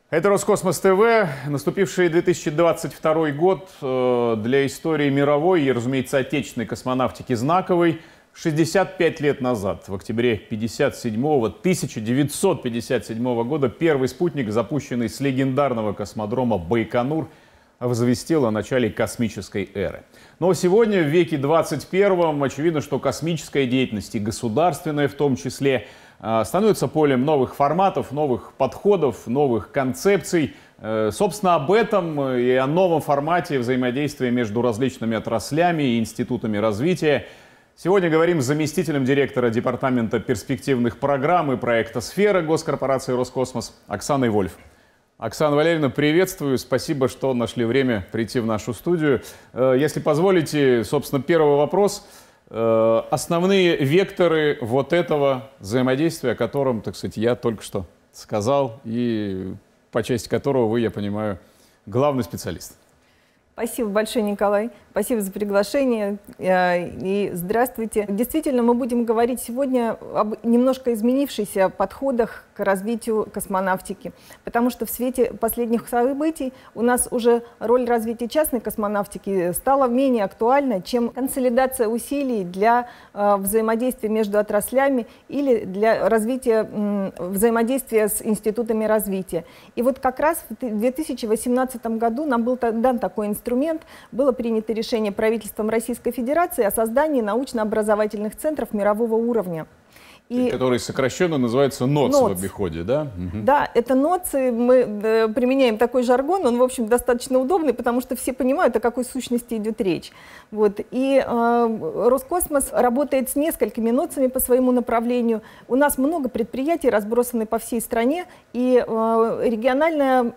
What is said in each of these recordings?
Это Роскосмос ТВ. Наступивший 2022 год для истории мировой и, разумеется, отечественной космонавтики знаковый. 65 лет назад, в октябре 1957 года, первый спутник, запущенный с легендарного космодрома Байконур, возвестил о начале космической эры. Но сегодня, в веке 21, очевидно, что космическая деятельность, и государственная в том числе, становится полем новых форматов, новых подходов, новых концепций. Собственно, об этом и о новом формате взаимодействия между различными отраслями и институтами развития сегодня говорим с заместителем директора Департамента перспективных программ и проекта «Сфера» госкорпорации «Роскосмос» Оксаной Вольф. Оксана Валерьевна, приветствую. Спасибо, что нашли время прийти в нашу студию. Если позволите, собственно, первый вопрос. Основные векторы вот этого взаимодействия, о котором, так сказать, я только что сказал, и по части которого вы, я понимаю, главный специалист. Спасибо большое, Николай. Спасибо за приглашение. И здравствуйте. Действительно, мы будем говорить сегодня об немножко изменившихся подходах к развитию космонавтики. Потому что в свете последних событий у нас уже роль развития частной космонавтики стала менее актуальна, чем консолидация усилий для взаимодействия между отраслями или для развития взаимодействия с институтами развития. И вот как раз в 2018 году нам был дан такой инструмент, было принято решение правительством Российской Федерации о создании научно-образовательных центров мирового уровня. Который сокращенно называется НОЦ в обиходе, да? Да, это НОЦ, мы применяем такой жаргон, он, в общем, достаточно удобный, потому что все понимают, о какой сущности идет речь. Вот. И Роскосмос работает с несколькими НОЦами по своему направлению. У нас много предприятий, разбросаны по всей стране, и региональная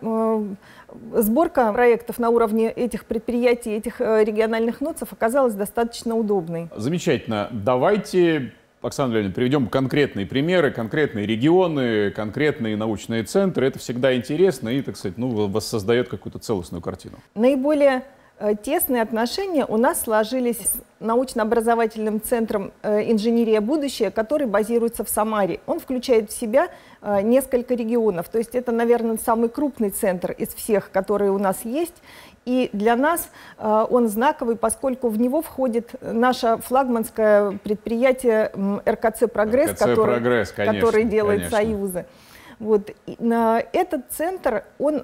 сборка проектов на уровне этих предприятий, этих региональных НОЦов оказалась достаточно удобной. Замечательно. Давайте, Оксана Леонидовна, приведем конкретные примеры, конкретные регионы, конкретные научные центры. Это всегда интересно и, так сказать, воссоздает какую-то целостную картину. Наиболее тесные отношения у нас сложились с научно-образовательным центром «Инженерия будущее», который базируется в Самаре. Он включает в себя несколько регионов. То есть это, наверное, самый крупный центр из всех, которые у нас есть. И для нас он знаковый, поскольку в него входит наше флагманское предприятие РКЦ «Прогресс», который делает союзы. Вот. Этот центр, он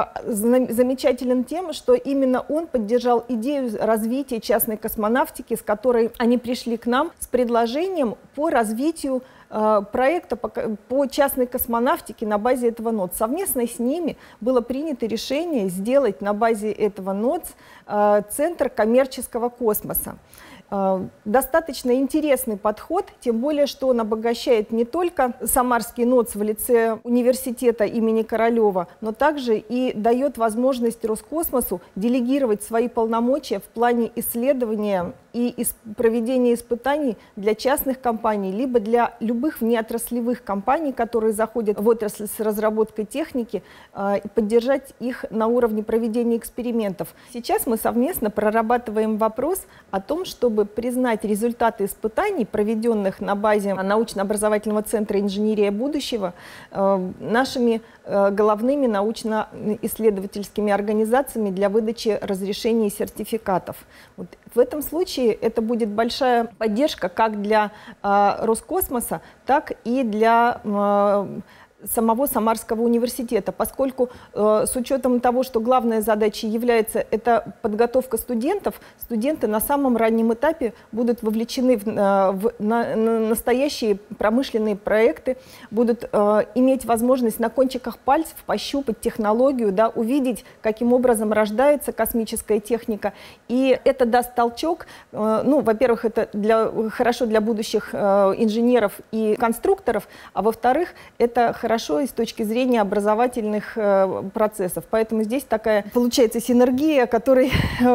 замечателен тем, что именно он поддержал идею развития частной космонавтики, с которой они пришли к нам с предложением по развитию проекта по частной космонавтике на базе этого НОЦ. Совместно с ними было принято решение сделать на базе этого НОЦ центр коммерческого космоса. Достаточно интересный подход, тем более, что он обогащает не только Самарский НОЦ в лице университета имени Королева, но также и дает возможность Роскосмосу делегировать свои полномочия в плане исследования и проведения испытаний для частных компаний, либо для любых внеотраслевых компаний, которые заходят в отрасль с разработкой техники, поддержать их на уровне проведения экспериментов. Сейчас мы совместно прорабатываем вопрос о том, чтобы признать результаты испытаний, проведенных на базе научно-образовательного центра «Инженерия будущего», нашими головными научно-исследовательскими организациями для выдачи разрешений и сертификатов. Вот в этом случае это будет большая поддержка как для Роскосмоса, так и для самого Самарского университета, поскольку с учетом того, что главная задача является это подготовка студентов, студенты на самом раннем этапе будут вовлечены в настоящие промышленные проекты, будут иметь возможность на кончиках пальцев пощупать технологию, да, увидеть, каким образом рождается космическая техника. И это даст толчок, во-первых, это хорошо для будущих инженеров и конструкторов, а во-вторых, это хорошо и с точки зрения образовательных процессов. Поэтому здесь такая получается синергия, которая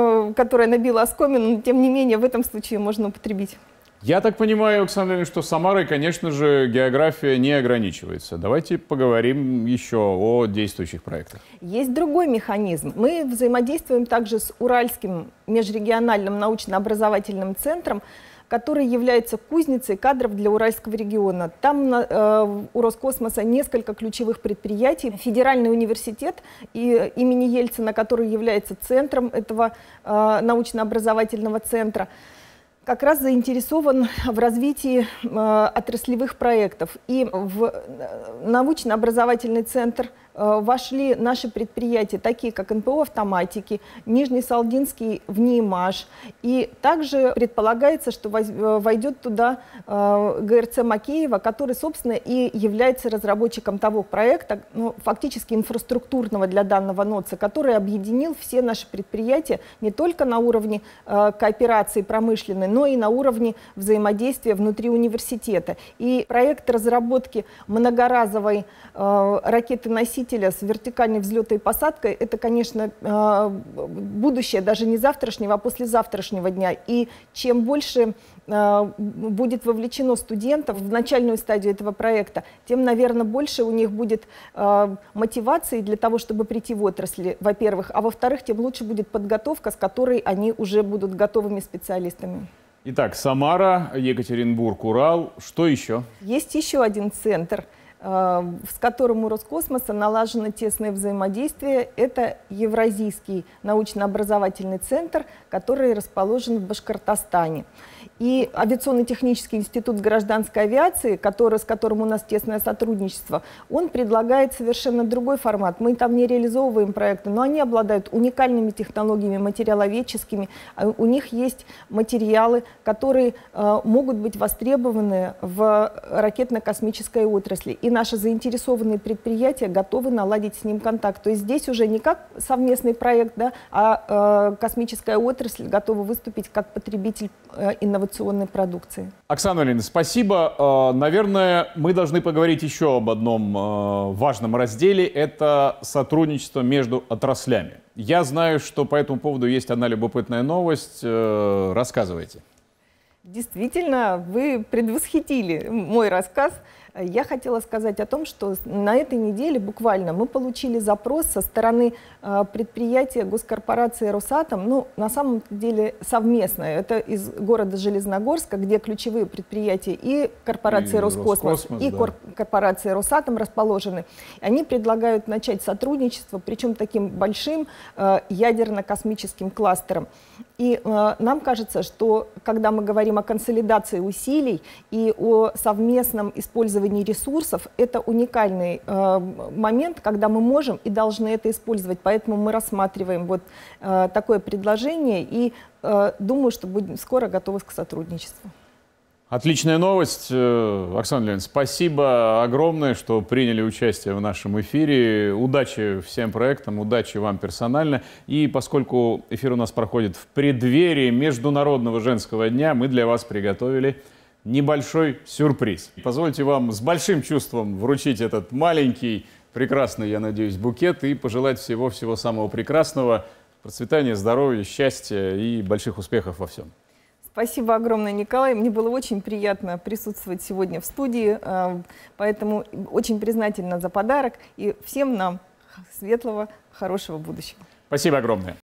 набила оскомину, но тем не менее в этом случае можно употребить. Я так понимаю, Оксана Леонидовна, что Самарой, конечно же, география не ограничивается. Давайте поговорим еще о действующих проектах. Есть другой механизм. Мы взаимодействуем также с Уральским межрегиональным научно-образовательным центром, который является кузницей кадров для Уральского региона. Там у Роскосмоса несколько ключевых предприятий. Федеральный университет имени Ельцина, который является центром этого научно-образовательного центра, как раз заинтересован в развитии отраслевых проектов. И в научно-образовательный центр вошли наши предприятия, такие как НПО «Автоматики», Нижнесалдинский ВНИИМАЖ. И также предполагается, что войдет туда ГРЦ Макеева, который, собственно, и является разработчиком того проекта, фактически инфраструктурного для данного НОЦа, который объединил все наши предприятия не только на уровне кооперации промышленной, но и на уровне взаимодействия внутри университета. И проект разработки многоразовой ракеты-носителя с вертикальной взлетой и посадкой – это, конечно, будущее даже не завтрашнего, а послезавтрашнего дня. И чем больше будет вовлечено студентов в начальную стадию этого проекта, тем, наверное, больше у них будет мотивации для того, чтобы прийти в отрасли, во-первых, а во-вторых, тем лучше будет подготовка, с которой они уже будут готовыми специалистами. Итак, Самара, Екатеринбург, Урал. Что еще? Есть еще один центр, с которым у Роскосмоса налажено тесное взаимодействие. Это Евразийский научно-образовательный центр, который расположен в Башкортостане. И Авиационно-технический институт гражданской авиации, с которым у нас тесное сотрудничество, он предлагает совершенно другой формат. Мы там не реализовываем проекты, но они обладают уникальными технологиями материаловедческими. У них есть материалы, которые могут быть востребованы в ракетно-космической отрасли. И наши заинтересованные предприятия готовы наладить с ним контакт. То есть здесь уже не как совместный проект, да, а космическая отрасль готова выступить как потребитель инновационной продукции. Оксана Валерьевна, спасибо. Наверное, мы должны поговорить еще об одном важном разделе. Это сотрудничество между отраслями. Я знаю, что по этому поводу есть одна любопытная новость. Рассказывайте. Действительно, вы предвосхитили мой рассказ. Я хотела сказать о том, что на этой неделе буквально мы получили запрос со стороны предприятия госкорпорации «Росатом», ну, на самом деле совместное. Это из города Железногорска, где ключевые предприятия и корпорации «Роскосмос», и да, корпорации «Росатом» расположены. Они предлагают начать сотрудничество, причем таким большим ядерно-космическим кластером. И нам кажется, что когда мы говорим о консолидации усилий и о совместном использовании ресурсов, это уникальный момент, когда мы можем и должны это использовать. Поэтому мы рассматриваем вот такое предложение и думаю, что будем скоро готовы к сотрудничеству. Отличная новость. Оксана Леонидовна, спасибо огромное, что приняли участие в нашем эфире. Удачи всем проектам, удачи вам персонально. И поскольку эфир у нас проходит в преддверии Международного женского дня, мы для вас приготовили небольшой сюрприз. Позвольте вам с большим чувством вручить этот маленький, прекрасный, я надеюсь, букет и пожелать всего-всего самого прекрасного, процветания, здоровья, счастья и больших успехов во всем. Спасибо огромное, Николай. Мне было очень приятно присутствовать сегодня в студии, поэтому очень признательна за подарок и всем нам светлого, хорошего будущего. Спасибо огромное.